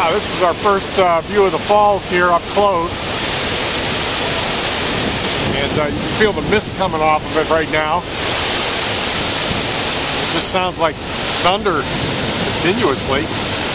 This is our first view of the falls here up close. And you can feel the mist coming off of it right now. It just sounds like thunder continuously.